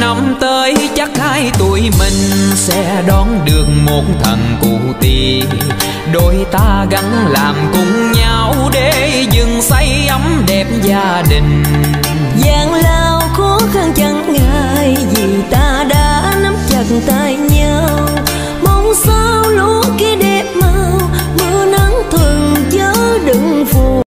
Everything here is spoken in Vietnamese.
năm tới chắc hai tụi mình sẽ đón được một thằng cụ tì, đôi ta gắng làm cùng nhau để dựng xây ấm đẹp gia đình. Gian lao khó khăn chẳng ngại vì ta đã nắm chặt tay nhau, mong sao lúa